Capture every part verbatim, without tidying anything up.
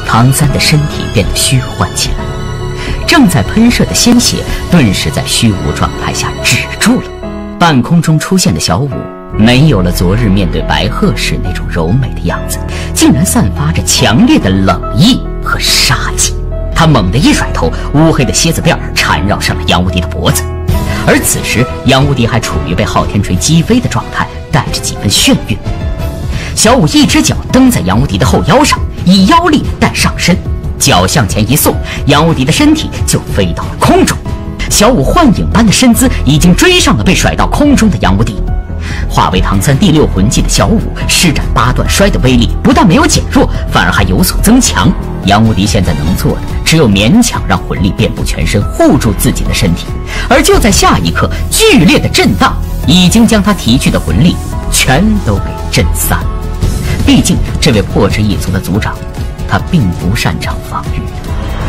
唐三的身体变得虚幻起来，正在喷射的鲜血顿时在虚无状态下止住了。半空中出现的小舞没有了昨日面对白鹤时那种柔美的样子，竟然散发着强烈的冷意和杀气。他猛地一甩头，乌黑的蝎子辫缠绕上了杨无敌的脖子。而此时杨无敌还处于被昊天锤击飞的状态，带着几分眩晕。小舞一只脚蹬在杨无敌的后腰上，以腰力带上身，脚向前一送，杨无敌的身体就飞到了空中。小舞幻影般的身姿已经追上了被甩到空中的杨无敌。化为唐三第六魂技的小舞施展八段摔的威力不但没有减弱，反而还有所增强。杨无敌现在能做的只有勉强让魂力遍布全身，护住自己的身体。而就在下一刻，剧烈的震荡已经将他提去的魂力全都给震散。毕竟这位破之一族的族长，他并不擅长防御的。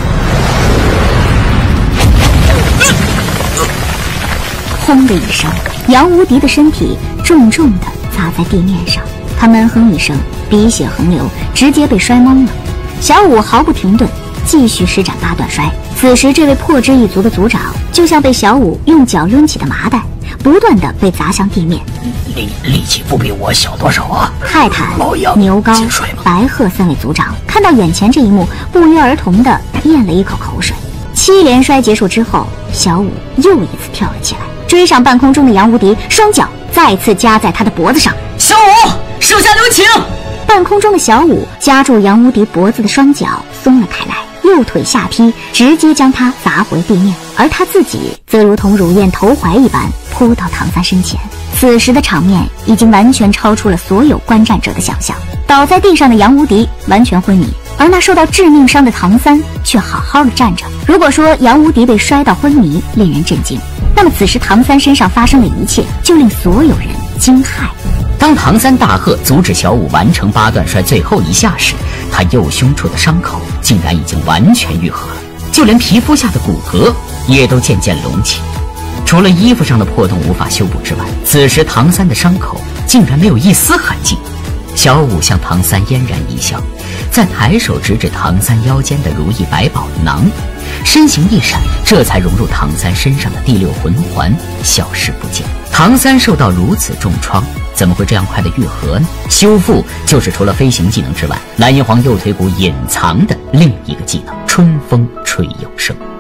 轰的一声，杨无敌的身体重重地砸在地面上，他闷哼一声，鼻血横流，直接被摔懵了。小舞毫不停顿，继续施展八段摔。此时这位破之一族的族长就像被小舞用脚抡起的麻袋，不断地被砸向地面。 力力气不比我小多少啊！ 泰坦、牛皋、白鹤三位族长看到眼前这一幕，不约而同地咽了一口口水。七连摔结束之后，小舞又一次跳了起来，追上半空中的杨无敌，双脚再次夹在他的脖子上。 小舞，手下留情！ 半空中的小舞夹住杨无敌脖子的双脚松了开来，右腿下劈，直接将他砸回地面，而他自己则如同乳燕投怀一般扑到唐三身前。此时的场面已经完全超出了所有观战者的想象，倒在地上的杨无敌完全昏迷，而那受到致命伤的唐三却好好的站着。如果说杨无敌被摔到昏迷令人震惊，那么此时唐三身上发生的一切就令所有人惊骇。 当唐三大喝阻止小舞完成八段摔最后一下时，他右胸处的伤口竟然已经完全愈合了，就连皮肤下的骨骼也都渐渐隆起。除了衣服上的破洞无法修补之外，此时唐三的伤口竟然没有一丝痕迹。小舞向唐三嫣然一笑，再抬手直指唐三腰间的如意百宝囊，身形一闪，这才融入唐三身上的第六魂环，消失不见。唐三受到如此重创，怎么会这样快的愈合呢？修复就是除了飞行技能之外，蓝银皇右腿骨隐藏的另一个技能——春风吹有声。